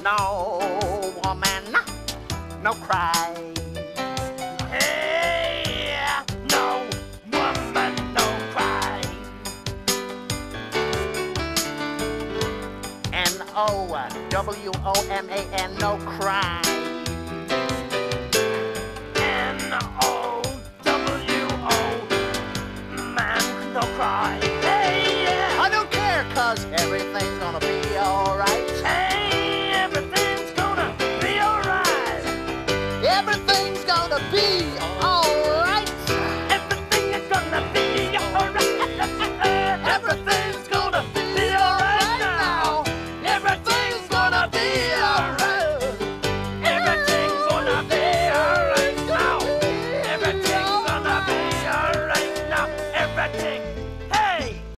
no woman, no cry. Hey, no woman, no cry. N-O-W-O-M-A-N, no cry. N-O-W-O, man, no cry. Hey, yeah. I don't care, 'cause everything's gonna be